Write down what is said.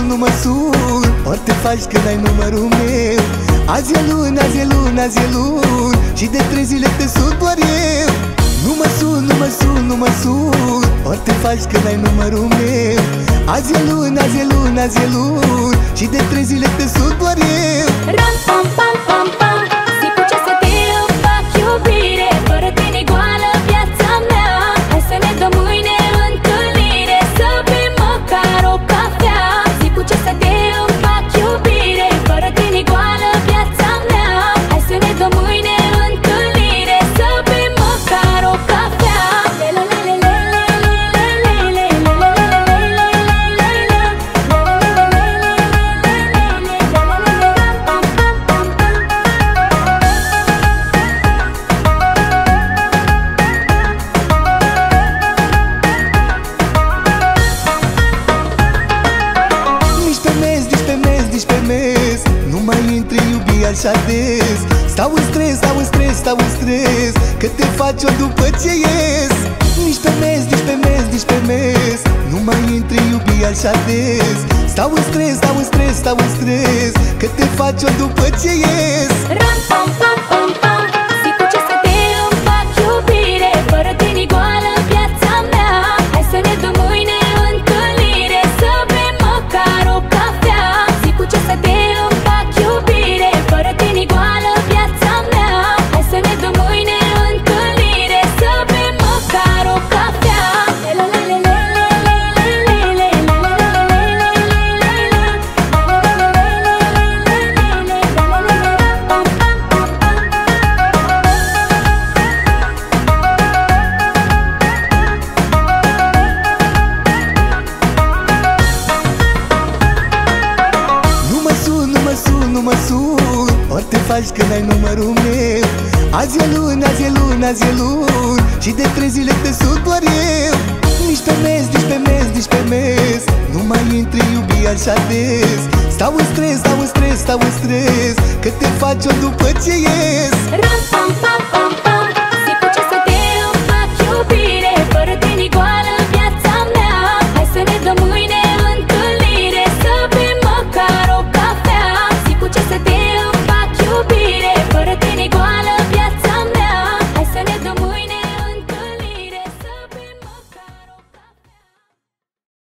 nu mă sun, ori te faci când ai numărul meu. Azi e luni, azi e luni, azi e luni, și de 3 zile te sun doar eu. Nu mă sun, nu mă sun, nu mă sun, ori te faci când ai numărul meu. Azi e luni, azi e luni, azi e luni, și de 3 zile te sun doar eu. Ram, pam, pam, pam, pam, zic cu ce să te fac iubire, fără tine goală viața mea. Hai să ne dăm mâine întâlnire, să bem măcar o cafea. Zic cu ce să te fac iubire, fără tine goală viața mea. Hai să ne dăm mâine întâlnire, să bem măcar o cafea. Nu mai intri iubi așa des. Stau în stres, stau în stres, stau în stres, că te faci o după ce ies. Nici pe mes, nici pe mes, nici pe mes, nu mai intri iubi așa des. Stau în stres, stau în stres, stau în stres, că te faci o după ce ies. Ram, pam, pam, pam, pam, zic cu ce să te fac iubire, fără tine goală viața mea. Hai să ne dăm mâine întâlnire, să bem măcar o cafea. Zic cu ce să te fac iubire, fără tine goală viața mea. Hai să ne dăm mâine întâlnire, să bem măcar o cafea. Nu mă sun, ori te faci când ai numărul meu. Azi e luni, azi e luni, azi e luni, și de 3 zile te sun doar eu. Nici pe mes, nici pe mes, nici pe mes, nu mai intri iubi așa des. Stau în stres, stau în stres, stau în stres, că te faci o după ce ies. Ram, pam,